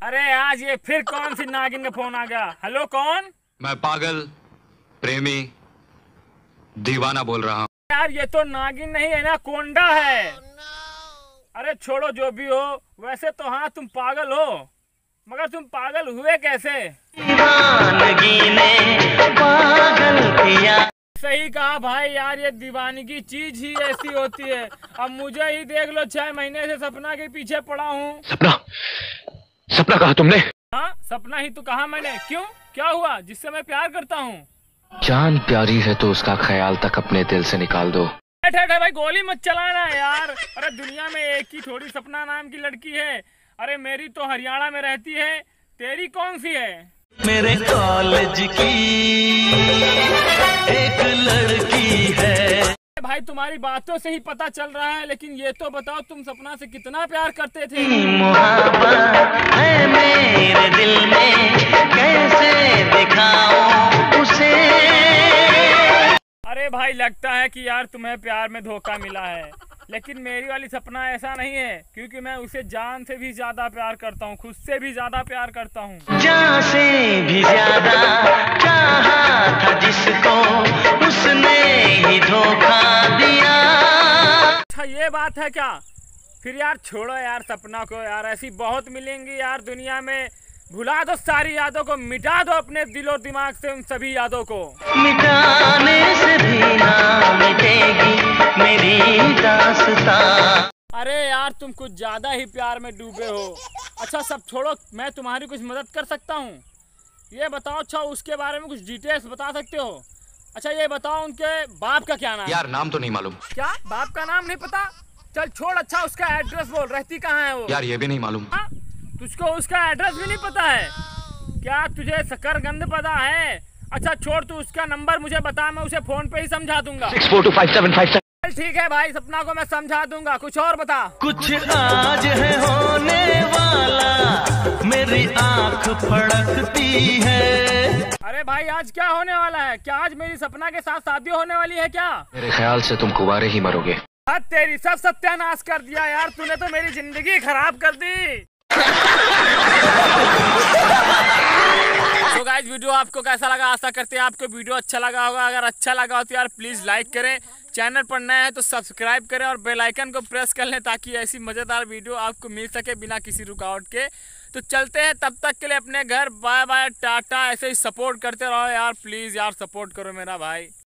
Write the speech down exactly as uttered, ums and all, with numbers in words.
अरे आज ये फिर कौन सी नागिन का फोन आ गया। हेलो कौन? मैं पागल प्रेमी दीवाना बोल रहा हूँ। यार ये तो नागिन नहीं है ना, कोंडा है। अरे छोड़ो जो भी हो, वैसे तो हाँ तुम पागल हो, मगर तुम पागल हुए कैसे? दीवानगी ने पागल किया। सही कहा भाई, यार ये दीवानगी चीज ही ऐसी होती है। अब मुझे ही देख लो, छह महीने से सपना के पीछे पड़ा हूँ। सपना सपना कहा तुमने? हाँ सपना ही तो कहा मैंने। क्यों, क्या हुआ? जिससे मैं प्यार करता हूँ। जान प्यारी है तो उसका ख्याल तक अपने दिल से निकाल दो। ठहर भाई, गोली मत चलाना यार। अरे दुनिया में एक ही थोड़ी सपना नाम की लड़की है। अरे मेरी तो हरियाणा में रहती है, तेरी कौन सी है? मेरे कॉलेज की एक लड़की है। भाई तुम्हारी बातों से ही पता चल रहा है, लेकिन ये तो बताओ तुम सपना से कितना प्यार करते थे? मोहब्बत है मेरे दिल में, कैसे दिखाऊं उसे। अरे भाई लगता है कि यार तुम्हें प्यार में धोखा मिला है, लेकिन मेरी वाली सपना ऐसा नहीं है, क्योंकि मैं उसे जान से भी ज्यादा प्यार करता हूँ, खुद से भी ज्यादा प्यार करता हूँ। जान से भी ज्यादा चाहा था जिसको, उसने ही धोखा दिया। अच्छा ये बात है क्या? फिर यार छोड़ो यार सपना को, यार ऐसी बहुत मिलेंगी यार दुनिया में। भुला दो सारी यादों को, मिटा दो अपने दिल और दिमाग से उन सभी यादों को। मिटाने से भी ना मिटेगी मेरी दास्तां। अरे यार तुम कुछ ज्यादा ही प्यार में डूबे हो। अच्छा सब छोड़ो, मैं तुम्हारी कुछ मदद कर सकता हूँ। ये बताओ, अच्छा उसके बारे में कुछ डिटेल्स बता सकते हो? अच्छा ये बताओ, उनके बाप का क्या नाम है? यार नाम तो नहीं मालूम। क्या बाप का नाम नहीं पता? चल छोड़, अच्छा उसका एड्रेस बोल, रहती कहाँ है वो? यार ये भी नहीं मालूम। हाँ? तुझको उसका एड्रेस भी नहीं पता है? क्या तुझे शकरकंद पता है? अच्छा छोड़, तू उसका नंबर मुझे बता, मैं उसे फोन पे ही समझा दूंगा। Six four two five seven five seven. ठीक है भाई, सपना को मैं समझा दूंगा। कुछ और बता। कुछ आज है होने वाला, मेरी आंख फड़कती है। अरे भाई आज क्या होने वाला है? क्या आज मेरी सपना के साथ शादी होने वाली है क्या? मेरे ख्याल से तुम कुंवारे ही मरोगे। हद तेरी, सब सत्यानाश कर दिया यार तूने तो, मेरी जिंदगी खराब कर दी। तो गाइस वीडियो आपको कैसा लगा? आशा करते हैं आपको वीडियो अच्छा लगा होगा। अगर अच्छा लगा हो तो यार प्लीज लाइक करें, चैनल पर नए हैं तो सब्सक्राइब करें और बेल आइकन को प्रेस कर लें, ताकि ऐसी मजेदार वीडियो आपको मिल सके बिना किसी रुकावट के। तो चलते हैं, तब तक के लिए अपने घर, बाय बाय टाटा। ऐसे ही सपोर्ट करते रहो यार, प्लीज यार सपोर्ट करो मेरा भाई।